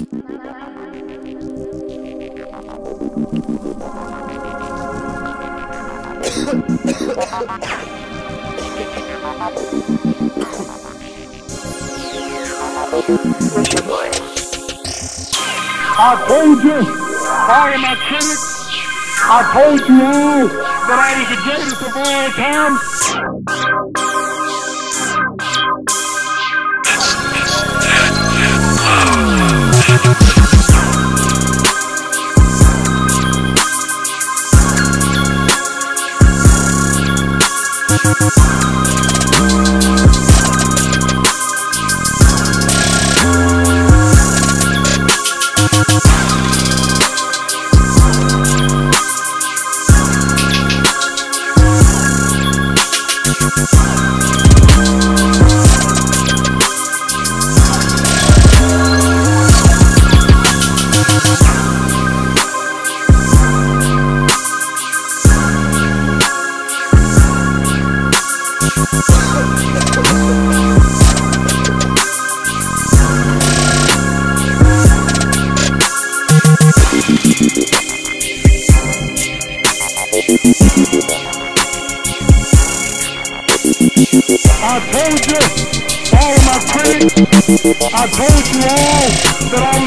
I told you, all of my critics, I told you all that I was the greatest of all time. I told you, all of my critics, I told you all that I was